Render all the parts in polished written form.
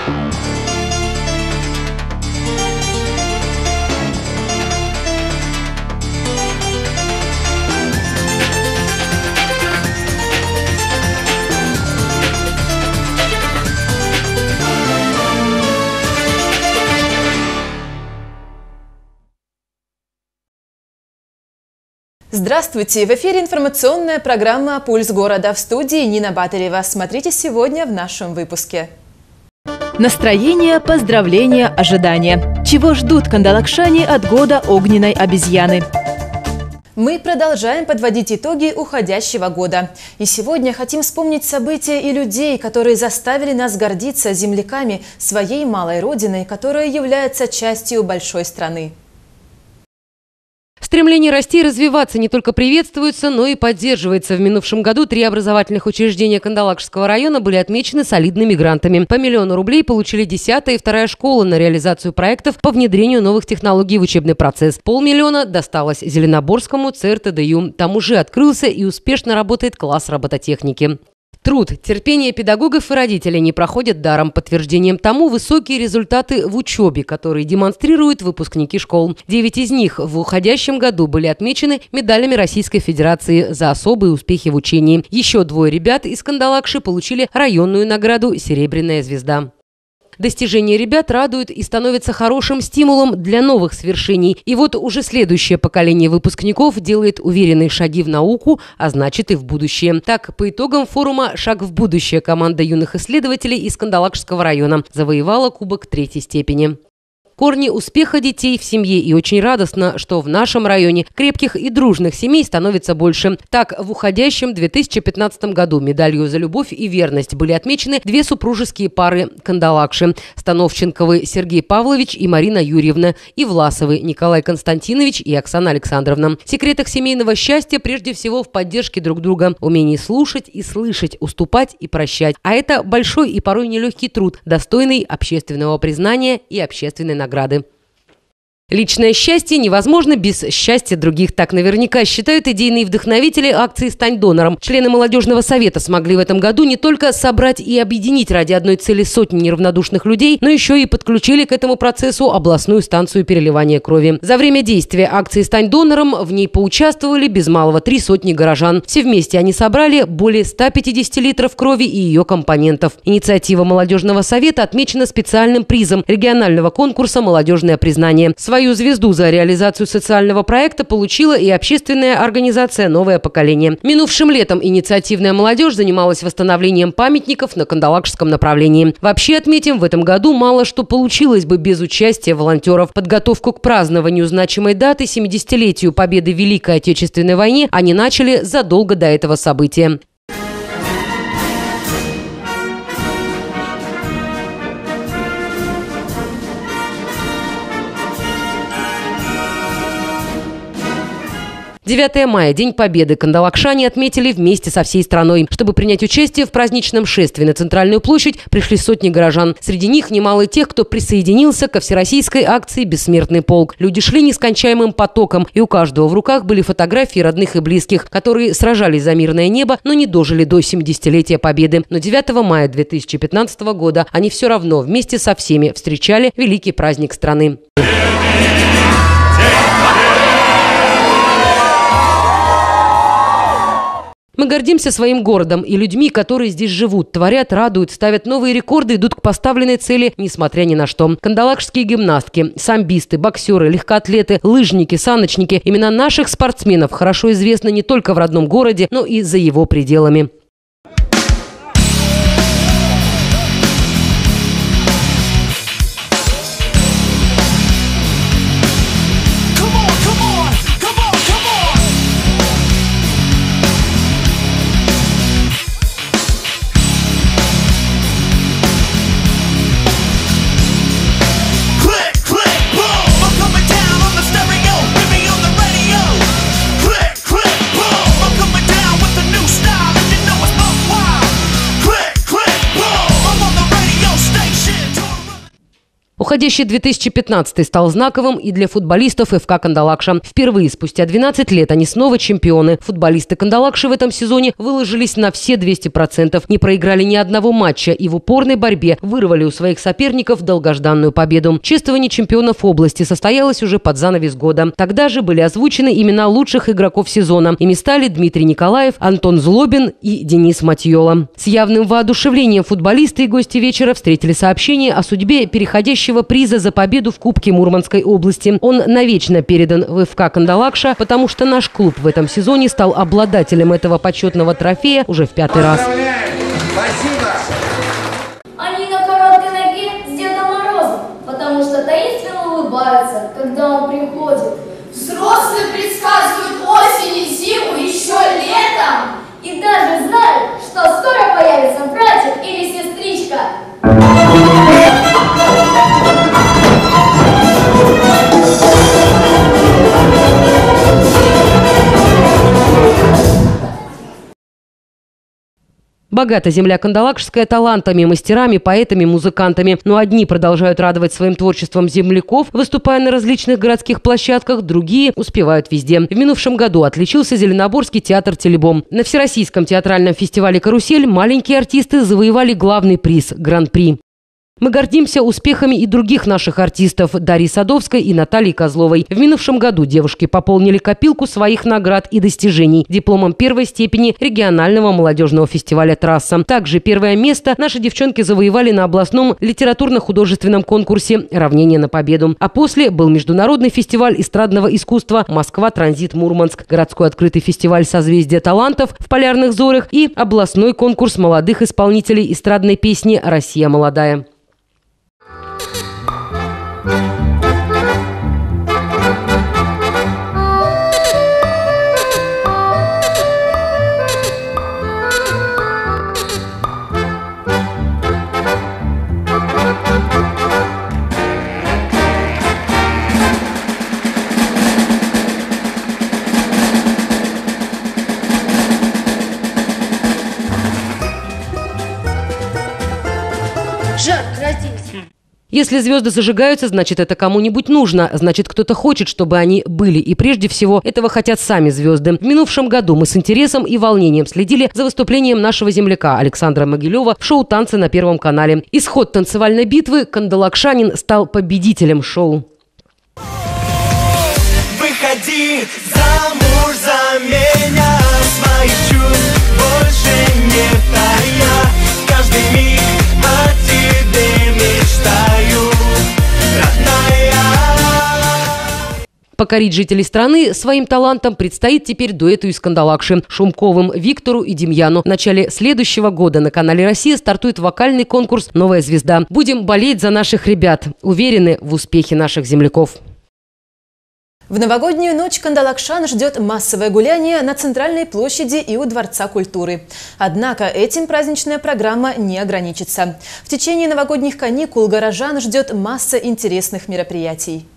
Здравствуйте! В эфире информационная программа «Пульс города». В студии Нина Батарева. Смотрите сегодня в нашем выпуске. Настроение, поздравления, ожидания. Чего ждут кандалакшане от года огненной обезьяны? Мы продолжаем подводить итоги уходящего года. И сегодня хотим вспомнить события и людей, которые заставили нас гордиться земляками своей малой родиной, которая является частью большой страны. Стремление расти и развиваться не только приветствуется, но и поддерживается. В минувшем году 3 образовательных учреждения Кандалакшского района были отмечены солидными грантами. По 1 000 000 рублей получили 10-я и 2-я школа на реализацию проектов по внедрению новых технологий в учебный процесс. 500 000 досталось Зеленоборскому ЦРТДЮ. Там уже открылся и успешно работает класс робототехники. Труд, терпение педагогов и родителей не проходят даром. Подтверждением тому высокие результаты в учебе, которые демонстрируют выпускники школ. 9 из них в уходящем году были отмечены медалями Российской Федерации за особые успехи в учении. Еще 2 ребят из Кандалакши получили районную награду «Серебряная звезда». Достижения ребят радуют и становятся хорошим стимулом для новых свершений. И вот уже следующее поколение выпускников делает уверенные шаги в науку, а значит и в будущее. Так, по итогам форума «Шаг в будущее» команда юных исследователей из Кандалакшского района завоевала кубок 3-й степени. Корни успеха детей в семье, и очень радостно, что в нашем районе крепких и дружных семей становится больше. Так, в уходящем 2015 году медалью за любовь и верность были отмечены 2 супружеские пары Кандалакши – Становченковы Сергей Павлович и Марина Юрьевна, и Власовы Николай Константинович и Оксана Александровна. Секрет их семейного счастья прежде всего в поддержке друг друга, умении слушать и слышать, уступать и прощать. А это большой и порой нелегкий труд, достойный общественного признания и общественной награды. Личное счастье невозможно без счастья других. Так наверняка считают идейные вдохновители акции «Стань донором». Члены молодежного совета смогли в этом году не только собрать и объединить ради одной цели сотни неравнодушных людей, но еще и подключили к этому процессу областную станцию переливания крови. За время действия акции «Стань донором» в ней поучаствовали без малого 300 горожан. Все вместе они собрали более 150 литров крови и ее компонентов. Инициатива молодежного совета отмечена специальным призом регионального конкурса «Молодежное признание». Свою звезду за реализацию социального проекта получила и общественная организация «Новое поколение». Минувшим летом инициативная молодежь занималась восстановлением памятников на Кандалакшском направлении. Вообще, отметим, в этом году мало что получилось бы без участия волонтеров. Подготовку к празднованию значимой даты 70-летию победы в Великой Отечественной войне они начали задолго до этого события. «9 мая, День Победы», кандалакшане отметили вместе со всей страной. Чтобы принять участие в праздничном шествии на Центральную площадь, пришли сотни горожан. Среди них немало тех, кто присоединился ко всероссийской акции «Бессмертный полк». Люди шли нескончаемым потоком, и у каждого в руках были фотографии родных и близких, которые сражались за мирное небо, но не дожили до 70-летия Победы. Но 9 мая 2015 года они все равно вместе со всеми встречали великий праздник страны. Мы гордимся своим городом и людьми, которые здесь живут, творят, радуют, ставят новые рекорды, идут к поставленной цели, несмотря ни на что. Кандалакшские гимнастки, самбисты, боксеры, легкоатлеты, лыжники, саночники. Имена наших спортсменов хорошо известны не только в родном городе, но и за его пределами. Click, click, boom, I'm coming down with a new style, and you know Уходящий 2015 стал знаковым и для футболистов ФК «Кандалакша». Впервые спустя 12 лет они снова чемпионы. Футболисты «Кандалакши» в этом сезоне выложились на все 200%, не проиграли ни одного матча и в упорной борьбе вырвали у своих соперников долгожданную победу. Чествование чемпионов области состоялось уже под занавес года. Тогда же были озвучены имена лучших игроков сезона. Ими стали Дмитрий Николаев, Антон Злобин и Денис Матьола. С явным воодушевлением футболисты и гости вечера встретили сообщение о судьбе переходящего приза за победу в Кубке Мурманской области. Он навечно передан в ФК «Кандалакша», потому что наш клуб в этом сезоне стал обладателем этого почетного трофея уже в 5-й раз. Спасибо! Они на короткой ноге с Дедом Морозом, потому что таинственно улыбаются, когда он приходит. Взрослые предсказывают осень и зиму еще летом. И даже знают, что скоро появится братик или сестричка. Богата земля кандалакшская талантами, мастерами, поэтами, музыкантами. Но одни продолжают радовать своим творчеством земляков, выступая на различных городских площадках, другие успевают везде. В минувшем году отличился Зеленоборский театр «Телебом». На Всероссийском театральном фестивале «Карусель» маленькие артисты завоевали главный приз – гран-при. Мы гордимся успехами и других наших артистов Дарьи Садовской и Натальи Козловой. В минувшем году девушки пополнили копилку своих наград и достижений дипломом первой степени регионального молодежного фестиваля «Трасса». Также первое место наши девчонки завоевали на областном литературно-художественном конкурсе «Равнение на победу». А после был международный фестиваль эстрадного искусства «Москва. Транзит. Мурманск», городской открытый фестиваль «Созвездие талантов» в Полярных зорях и областной конкурс молодых исполнителей эстрадной песни «Россия молодая». Жарко родился. Если звезды зажигаются, значит, это кому-нибудь нужно. Значит, кто-то хочет, чтобы они были. И прежде всего, этого хотят сами звезды. В минувшем году мы с интересом и волнением следили за выступлением нашего земляка Александра Могилева в шоу «Танцы» на Первом канале. Исход танцевальной битвы кандалакшанин стал победителем шоу. Выходи замуж за меня, своих чувств больше не тая. Каждый миг о тебе мечтаю, родная. Покорить жителей страны своим талантом предстоит теперь дуэту из Кандалакши – Шумковым Виктору и Демьяну. В начале следующего года на канале «Россия» стартует вокальный конкурс «Новая звезда». Будем болеть за наших ребят, уверены в успехе наших земляков. В новогоднюю ночь кандалакшан ждет массовое гуляние на Центральной площади и у Дворца культуры. Однако этим праздничная программа не ограничится. В течение новогодних каникул горожан ждет масса интересных мероприятий.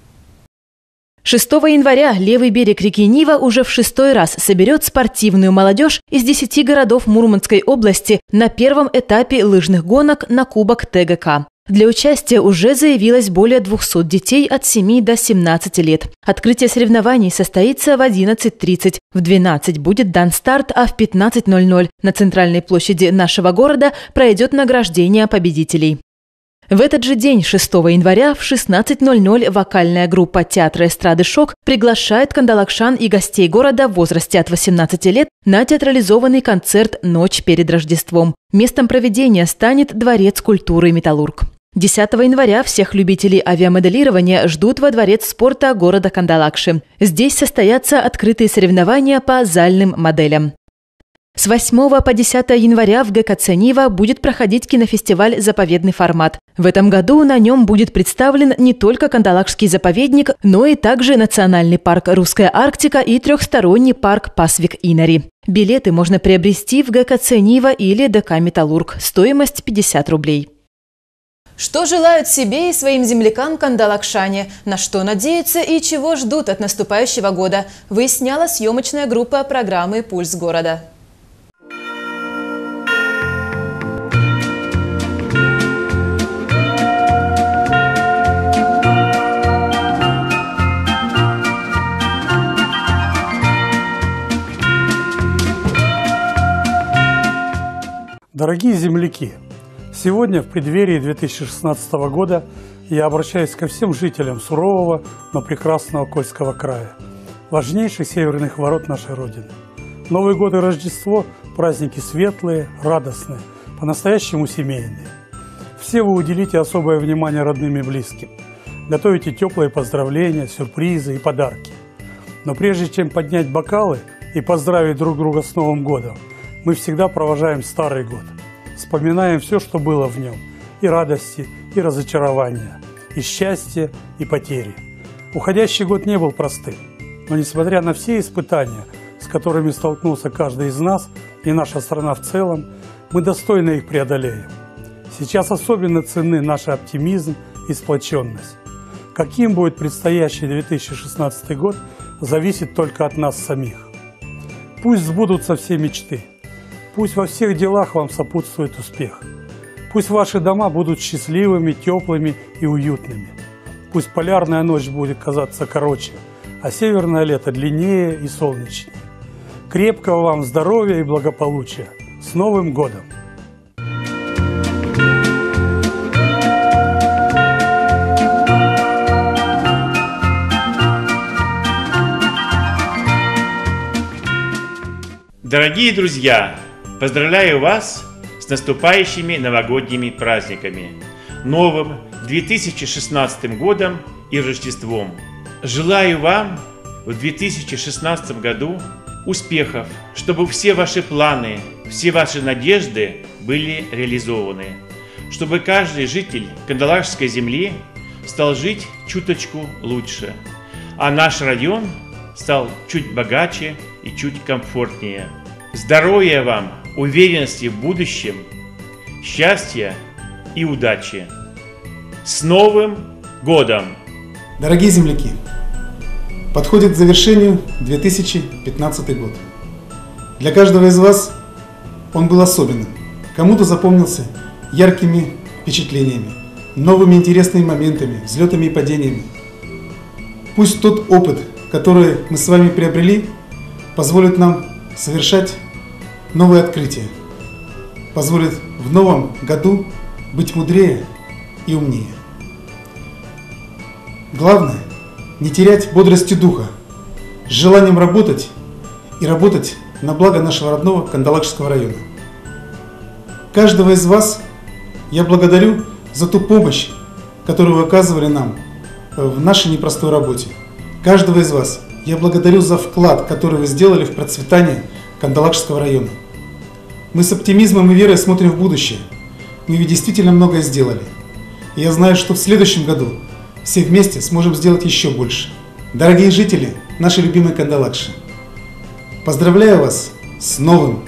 6 января левый берег реки Нива уже в 6-й раз соберет спортивную молодежь из 10 городов Мурманской области на первом этапе лыжных гонок на Кубок ТГК. Для участия уже заявилось более 200 детей от 7 до 17 лет. Открытие соревнований состоится в 11:30. В 12 будет дан старт, а в 15:00 на центральной площади нашего города пройдет награждение победителей. В этот же день, 6 января, в 16:00 вокальная группа театра эстрады «Шок» приглашает кандалакшан и гостей города в возрасте от 18 лет на театрализованный концерт «Ночь перед Рождеством». Местом проведения станет Дворец культуры «Металлург». 10 января всех любителей авиамоделирования ждут во Дворец спорта города Кандалакши. Здесь состоятся открытые соревнования по зальным моделям. С 8 по 10 января в ГКЦ «Нива» будет проходить кинофестиваль «Заповедный формат». В этом году на нем будет представлен не только Кандалакшский заповедник, но и также национальный парк «Русская Арктика» и трехсторонний парк «Пасвик-Инари». Билеты можно приобрести в ГКЦ «Нива» или ДК «Металлург». Стоимость 50 рублей. Что желают себе и своим землякам кандалакшане, на что надеются и чего ждут от наступающего года, выясняла съемочная группа программы «Пульс города». Дорогие земляки, сегодня в преддверии 2016 года я обращаюсь ко всем жителям сурового, но прекрасного Кольского края, важнейших северных ворот нашей Родины. Новый год и Рождество – праздники светлые, радостные, по-настоящему семейные. Все вы уделите особое внимание родным и близким. Готовите теплые поздравления, сюрпризы и подарки. Но прежде чем поднять бокалы и поздравить друг друга с Новым годом, мы всегда провожаем старый год. Вспоминаем все, что было в нем. И радости, и разочарования, и счастья, и потери. Уходящий год не был простым. Но несмотря на все испытания, с которыми столкнулся каждый из нас и наша страна в целом, мы достойно их преодолеем. Сейчас особенно ценны наш оптимизм и сплоченность. Каким будет предстоящий 2016 год, зависит только от нас самих. Пусть сбудутся все мечты. Пусть во всех делах вам сопутствует успех. Пусть ваши дома будут счастливыми, теплыми и уютными. Пусть полярная ночь будет казаться короче, а северное лето длиннее и солнечнее. Крепкого вам здоровья и благополучия. С Новым годом! Дорогие друзья, поздравляю вас с наступающими новогодними праздниками, новым 2016 годом и Рождеством. Желаю вам в 2016 году успехов, чтобы все ваши планы, все ваши надежды были реализованы, чтобы каждый житель Кандалакшской земли стал жить чуточку лучше, а наш район стал чуть богаче и чуть комфортнее. Здоровья вам, уверенности в будущем, счастья и удачи. С Новым годом! Дорогие земляки, подходит к завершению 2015 год. Для каждого из вас он был особенным. Кому-то запомнился яркими впечатлениями, новыми интересными моментами, взлетами и падениями. Пусть тот опыт, который мы с вами приобрели, позволит нам совершать новые открытия, позволит в новом году быть мудрее и умнее. Главное – не терять бодрости духа, с желанием работать и работать на благо нашего родного Кандалакшского района. Каждого из вас я благодарю за ту помощь, которую вы оказывали нам в нашей непростой работе. Каждого из вас я благодарю за вклад, который вы сделали в процветание Кандалакшского района. Мы с оптимизмом и верой смотрим в будущее. Мы ведь действительно многое сделали. И я знаю, что в следующем году все вместе сможем сделать еще больше. Дорогие жители нашей любимой Кандалакши, поздравляю вас с новым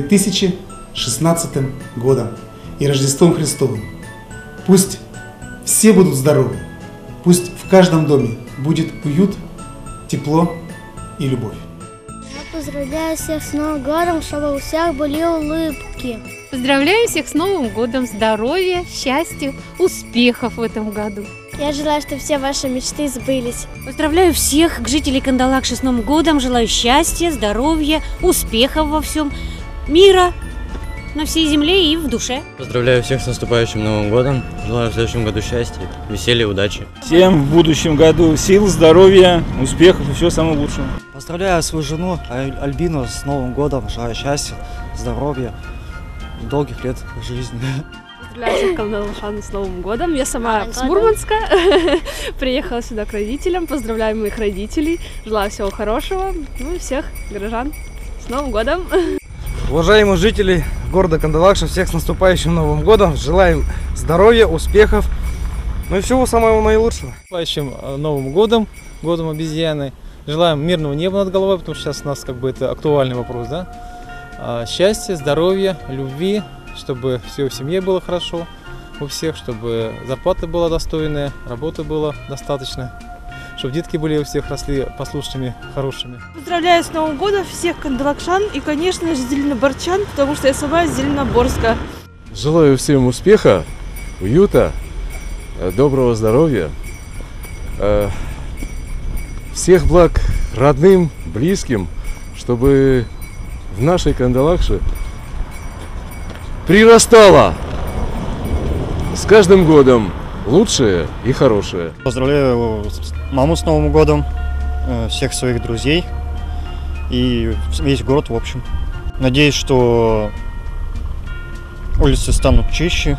2016 годом и Рождеством Христовым. Пусть все будут здоровы, пусть в каждом доме будет уют, тепло и любовь. Я поздравляю всех с Новым годом, чтобы у всех были улыбки. Поздравляю всех с Новым годом, здоровья, счастья, успехов в этом году. Я желаю, чтобы все ваши мечты сбылись. Поздравляю всех жителей Кандалакши с Новым годом, желаю счастья, здоровья, успехов во всем, мира на всей земле и в душе. Поздравляю всех с наступающим Новым годом, желаю в следующем году счастья, веселья, удачи. Всем в будущем году сил, здоровья, успехов и всего самого лучшего. Поздравляю свою жену Альбину с Новым годом, желаю счастья, здоровья, долгих лет жизни. Поздравляю всех кандалакшан с Новым годом. Я сама с Мурманска, приехала сюда к родителям, поздравляю моих родителей, желаю всего хорошего, ну и всех горожан с Новым годом. Уважаемые жители города Кандалакша, всех с наступающим Новым годом, желаем здоровья, успехов, ну и всего самого наилучшего. С наступающим Новым годом, годом обезьяны. Желаем мирного неба над головой, потому что сейчас у нас как бы это актуальный вопрос, да? Счастья, здоровья, любви, чтобы все в семье было хорошо у всех, чтобы зарплата была достойная, работы было достаточно, чтобы детки были у всех росли послушными, хорошими. Поздравляю с Новым годом всех кандалакшан и, конечно же, зеленоборчан, потому что я сама из Зеленоборска. Желаю всем успеха, уюта, доброго здоровья, всех благ родным, близким, чтобы в нашей Кандалакше прирастало. С каждым годом лучшее и хорошее. Поздравляю маму с Новым годом, всех своих друзей и весь город в общем. Надеюсь, что улицы станут чище,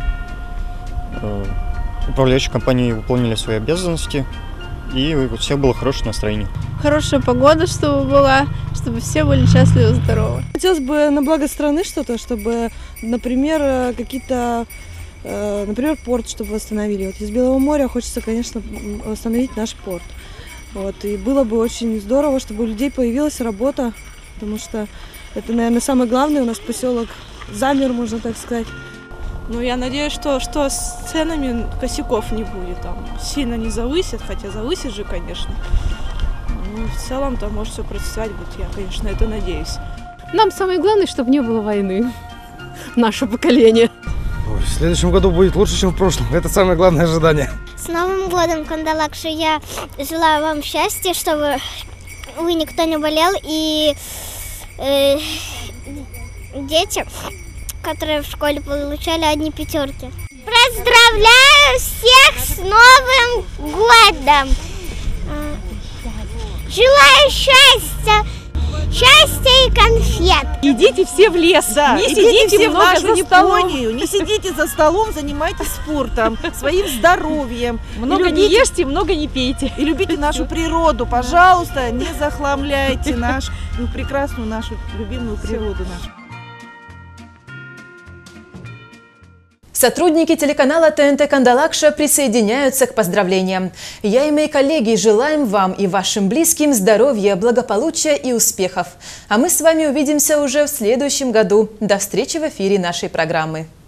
управляющие компании выполнили свои обязанности, и у всех было хорошее настроение. Хорошая погода, чтобы была, чтобы все были счастливы и здоровы. Хотелось бы на благо страны что-то, чтобы, например, например, порт, чтобы восстановили. Вот из Белого моря хочется, конечно, восстановить наш порт. Вот. И было бы очень здорово, чтобы у людей появилась работа, потому что это, наверное, самое главное. У нас поселок замер, можно так сказать. Ну, я надеюсь, что с ценами косяков не будет. Там сильно не завысит, хотя завысит же, конечно. Ну, в целом там может все процветать будет. Я, конечно, это надеюсь. Нам самое главное, чтобы не было войны. Наше поколение. Ой, в следующем году будет лучше, чем в прошлом. Это самое главное ожидание. С Новым годом, Кандалакша! Я желаю вам счастья, чтобы вы никто не болел, и дети, которые в школе получали одни пятерки. Поздравляю всех с Новым годом! Желаю счастья! Счастья и конфет. Идите все в лес, да, не идите сидите все в много нашу за столом. Японию, не сидите за столом, занимайтесь спортом, своим здоровьем. Много не ешьте, много не пейте. И любите нашу природу, пожалуйста, не захламляйте нашу прекрасную, нашу любимую природу нашу. Сотрудники телеканала ТНТ Кандалакша присоединяются к поздравлениям. Я и мои коллеги желаем вам и вашим близким здоровья, благополучия и успехов. А мы с вами увидимся уже в следующем году. До встречи в эфире нашей программы.